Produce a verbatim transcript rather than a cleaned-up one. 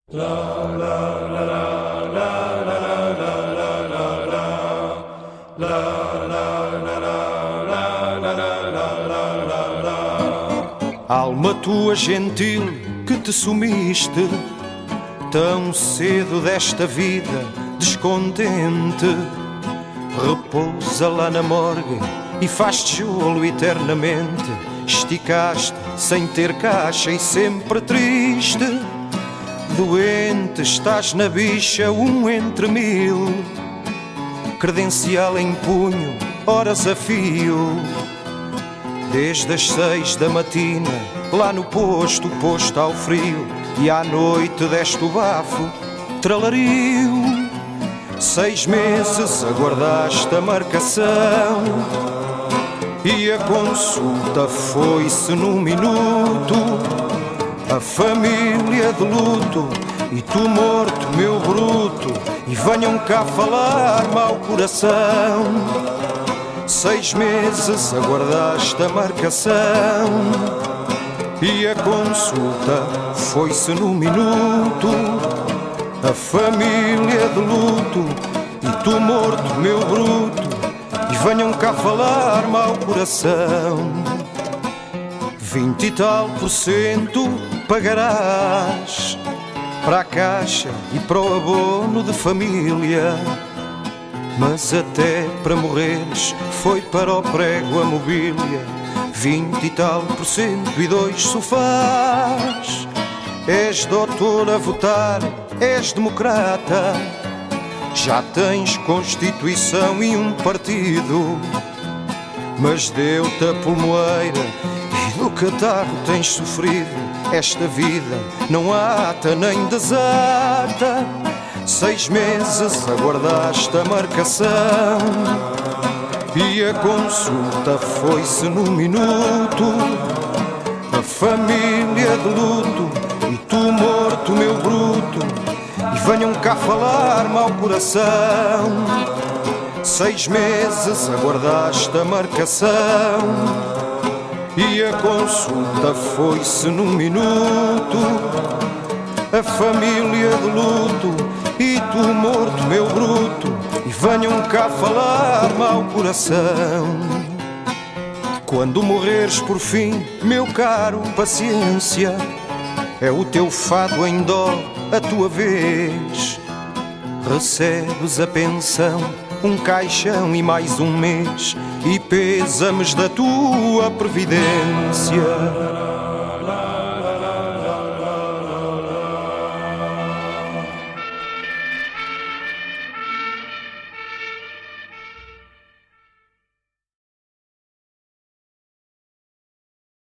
Alma tua gentil que te sumiste tão cedo desta vida descontente, repousa lá na morgue e faz tijolo eternamente. Esticaste sem ter caixa e sempre triste, doente estás na bicha, um entre mil, credencial em punho, horas a fio. Desde as seis da matina, lá no posto, posto ao frio, e à noite deste o bafo, tralario. Seis meses aguardaste a marcação e a consulta foi-se num minuto. A família de luto e tu morto, meu bruto, e venham cá falar mau coração. Seis meses aguardaste a marcação e a consulta foi-se num minuto. A família de luto e tu morto, meu bruto, e venham cá falar mau coração. Vinte e tal por cento pagarás para a caixa e para o abono de família, mas até para morreres foi para o prego a mobília. Vinte e tal por cento e dois sofás. És doutor a votar, és democrata, já tens Constituição e um partido, mas deu-te a pulmoeira e do catarro tens sofrido. Esta vida não ata nem desata. Seis meses aguardaste a marcação e a consulta foi-se num minuto. A família de luto e tu morto, meu bruto, e venham cá falar mau coração. Seis meses aguardaste a marcação e a consulta foi-se num minuto. A família de luto e tu morto, meu bruto, e venham cá falar mau coração. Quando morreres por fim, meu caro, paciência, é o teu fado em dó, a tua vez. Recebes a pensão, um caixão e mais um mês, e pêsames da tua previdência.